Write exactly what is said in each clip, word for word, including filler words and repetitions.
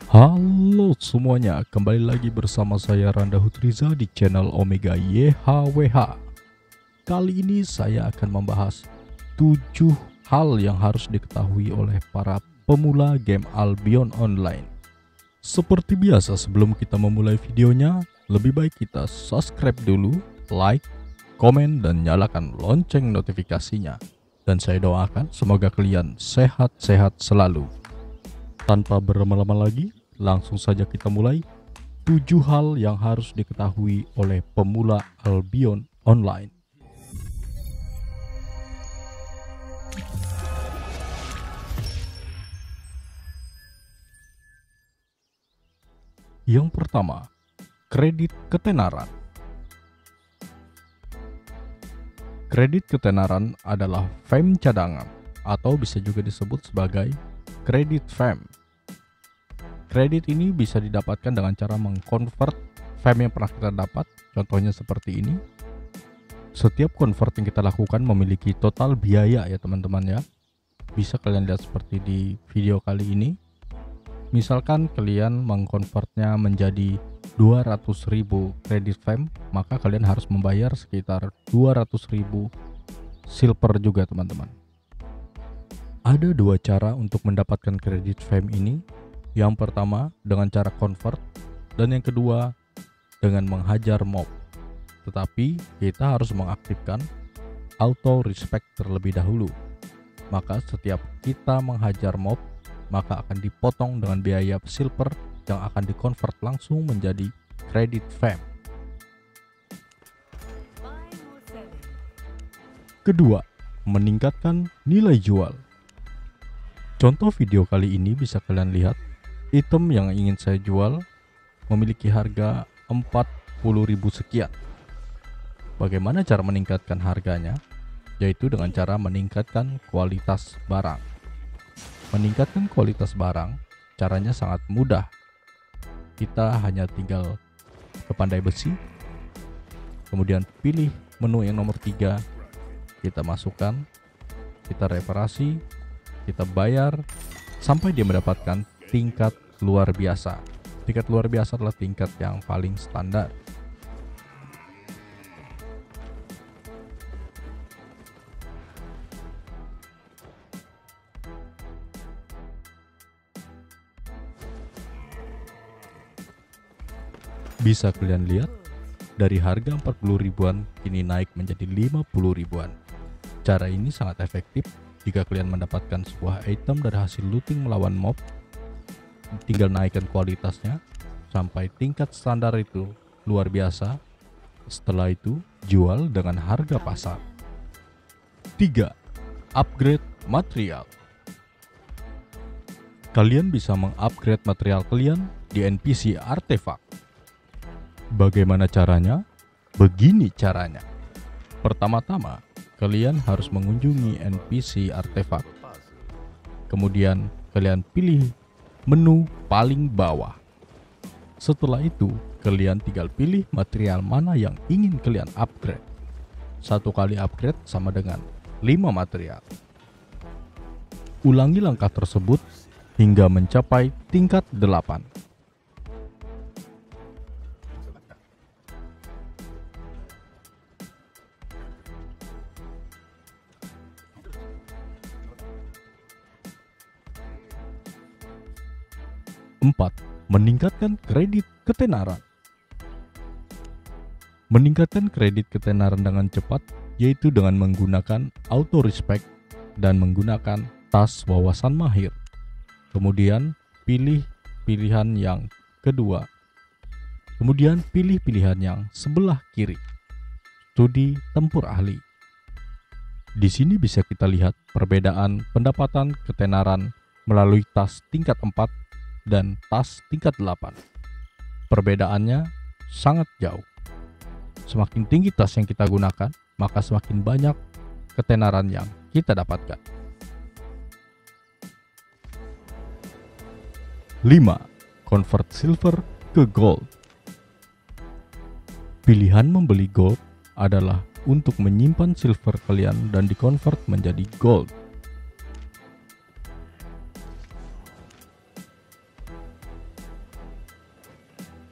Halo semuanya, kembali lagi bersama saya Randa Hutriza di channel Omega Y H W H. Kali ini saya akan membahas tujuh hal yang harus diketahui oleh para pemula game Albion Online. Seperti biasa, sebelum kita memulai videonya, lebih baik kita subscribe dulu, like, komen, dan nyalakan lonceng notifikasinya. Dan saya doakan semoga kalian sehat-sehat selalu. Tanpa berlama-lama lagi, langsung saja kita mulai. tujuh hal yang harus diketahui oleh pemula Albion Online. Yang pertama, kredit ketenaran. Kredit ketenaran adalah fame cadangan atau bisa juga disebut sebagai kredit fame. Kredit ini bisa didapatkan dengan cara mengkonvert fame yang pernah kita dapat, contohnya seperti ini. Setiap convert yang kita lakukan memiliki total biaya ya teman-teman ya. Bisa kalian lihat seperti di video kali ini. Misalkan kalian mengkonvertnya menjadi dua ratus ribu kredit fame, maka kalian harus membayar sekitar dua ratus ribu silver juga teman-teman. Ada dua cara untuk mendapatkan kredit fame ini. Yang pertama dengan cara convert, dan yang kedua dengan menghajar mob. Tetapi kita harus mengaktifkan auto respect terlebih dahulu. Maka setiap kita menghajar mob, maka akan dipotong dengan biaya silver yang akan dikonvert langsung menjadi kredit fame. Kedua, meningkatkan nilai jual. Contoh video kali ini bisa kalian lihat. Item yang ingin saya jual memiliki harga empat puluh ribu sekian. Bagaimana cara meningkatkan harganya? Yaitu dengan cara meningkatkan kualitas barang. Meningkatkan kualitas barang, caranya sangat mudah. Kita hanya tinggal ke pandai besi, kemudian pilih menu yang nomor tiga, kita masukkan, kita reparasi, kita bayar, sampai dia mendapatkan tingkat luar biasa. Tingkat luar biasa adalah tingkat yang paling standar. Bisa kalian lihat, dari harga empat puluh ribuan kini naik menjadi lima puluh ribuan. Cara ini sangat efektif jika kalian mendapatkan sebuah item dari hasil looting melawan mob. Tinggal naikkan kualitasnya sampai tingkat standar itu luar biasa. Setelah itu jual dengan harga pasar. Tiga. Upgrade material. Kalian bisa mengupgrade material kalian di N P C artefak. Bagaimana caranya? Begini caranya. Pertama-tama, kalian harus mengunjungi N P C artefak. Kemudian kalian pilih menu paling bawah. Setelah itu, kalian tinggal pilih material mana yang ingin kalian upgrade. Satu kali upgrade sama dengan lima material. Ulangi langkah tersebut hingga mencapai tingkat delapan. Empat. Meningkatkan kredit ketenaran. Meningkatkan kredit ketenaran dengan cepat yaitu dengan menggunakan auto respect dan menggunakan tas wawasan mahir. Kemudian pilih pilihan yang kedua. Kemudian pilih pilihan yang sebelah kiri. Studi tempur ahli. Di sini bisa kita lihat perbedaan pendapatan ketenaran melalui tas tingkat empat dan tas tingkat delapan. Perbedaannya sangat jauh. Semakin tinggi tas yang kita gunakan, maka semakin banyak ketenaran yang kita dapatkan. Lima. Convert silver ke gold. Pilihan membeli gold adalah untuk menyimpan silver kalian dan dikonvert menjadi gold.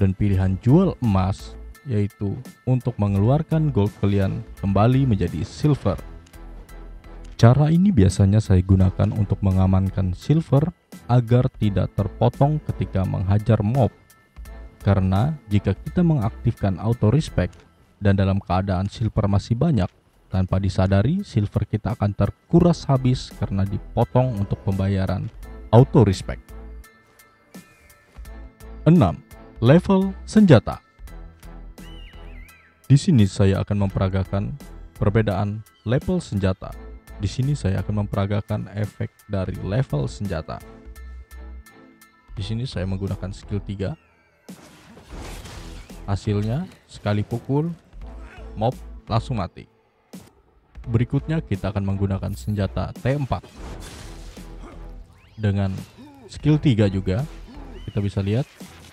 dan pilihan jual emas, yaitu untuk mengeluarkan gold kalian kembali menjadi silver. Cara ini biasanya saya gunakan untuk mengamankan silver agar tidak terpotong ketika menghajar mob. Karena jika kita mengaktifkan auto respect dan dalam keadaan silver masih banyak, tanpa disadari silver kita akan terkuras habis karena dipotong untuk pembayaran auto respect. enam. Level senjata. Di sini saya akan memperagakan perbedaan level senjata. Di sini saya akan memperagakan efek dari level senjata. Di sini saya menggunakan skill tiga. Hasilnya sekali pukul mob langsung mati. Berikutnya kita akan menggunakan senjata T empat. Dengan skill tiga juga kita bisa lihat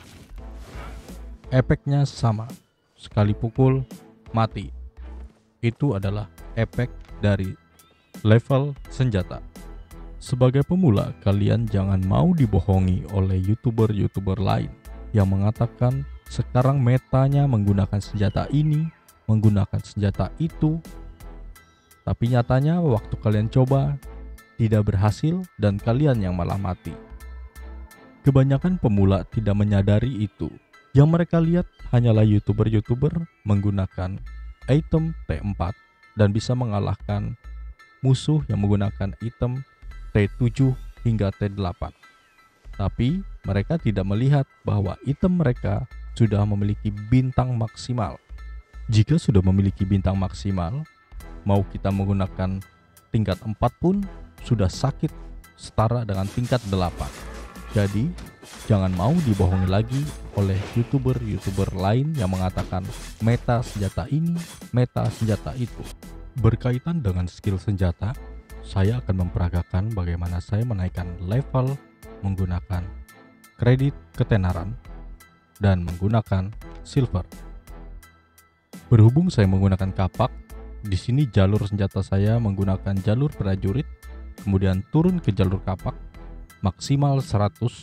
efeknya sama. Sekali pukul mati. Itu adalah efek dari level senjata. Sebagai pemula, kalian jangan mau dibohongi oleh youtuber-youtuber lain yang mengatakan sekarang metanya menggunakan senjata ini, menggunakan senjata itu. Tapi nyatanya waktu kalian coba tidak berhasil dan kalian yang malah mati. Kebanyakan pemula tidak menyadari itu. Yang mereka lihat hanyalah youtuber-youtuber menggunakan item T empat dan bisa mengalahkan musuh yang menggunakan item T tujuh hingga T delapan. Tapi mereka tidak melihat bahwa item mereka sudah memiliki bintang maksimal. Jika sudah memiliki bintang maksimal, mau kita menggunakan tingkat empat pun sudah sakit setara dengan tingkat delapan. Jadi jangan mau dibohongi lagi oleh youtuber-youtuber lain yang mengatakan meta senjata ini, meta senjata itu. Berkaitan dengan skill senjata, saya akan memperagakan bagaimana saya menaikkan level menggunakan kredit ketenaran dan menggunakan silver. Berhubung saya menggunakan kapak, di sini jalur senjata saya menggunakan jalur prajurit, kemudian turun ke jalur kapak maksimal seratus,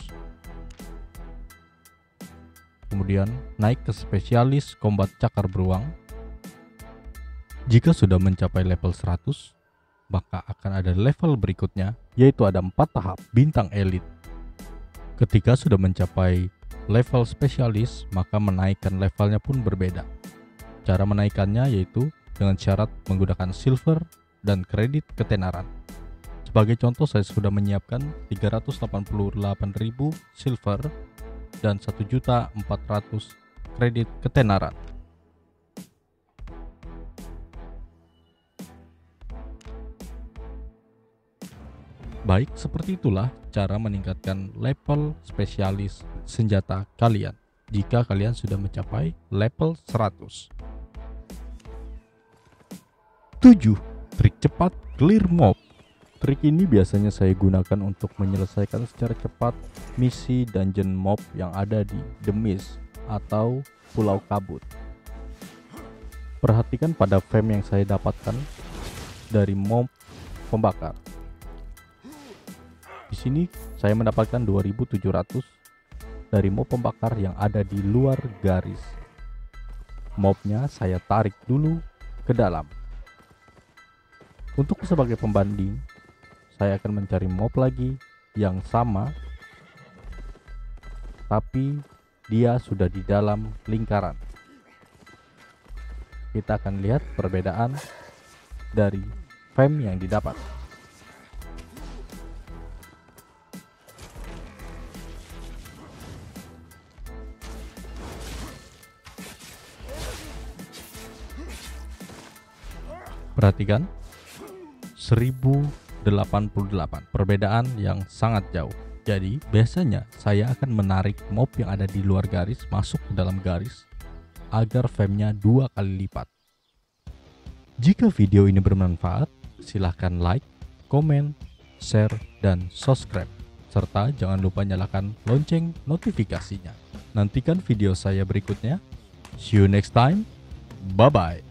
kemudian naik ke spesialis combat cakar beruang. Jika sudah mencapai level seratus, maka akan ada level berikutnya, yaitu ada empat tahap bintang elit. Ketika sudah mencapai level spesialis, maka menaikkan levelnya pun berbeda. Cara menaikkannya yaitu dengan syarat menggunakan silver dan kredit ketenaran. Sebagai contoh, saya sudah menyiapkan tiga ratus delapan puluh delapan ribu silver dan satu juta empat ratus kredit ketenaran. Baik, seperti itulah cara meningkatkan level spesialis senjata kalian jika kalian sudah mencapai level seratus. tujuh. Trik cepat clear mob. Trik ini biasanya saya gunakan untuk menyelesaikan secara cepat misi dungeon mob yang ada di The Mist atau Pulau Kabut. Perhatikan pada fame yang saya dapatkan dari mob pembakar. Di sini saya mendapatkan dua ribu tujuh ratus dari mob pembakar yang ada di luar garis. Mobnya saya tarik dulu ke dalam. Untuk sebagai pembanding, saya akan mencari mob lagi yang sama, tapi dia sudah di dalam lingkaran. Kita akan lihat perbedaan dari fame yang didapat. Perhatikan, seribu delapan puluh delapan, perbedaan yang sangat jauh. Jadi biasanya saya akan menarik mob yang ada di luar garis masuk ke dalam garis agar fame-nya dua kali lipat. Jika video ini bermanfaat, silahkan like, komen, share, dan subscribe. Serta jangan lupa nyalakan lonceng notifikasinya. Nantikan video saya berikutnya. See you next time. Bye-bye.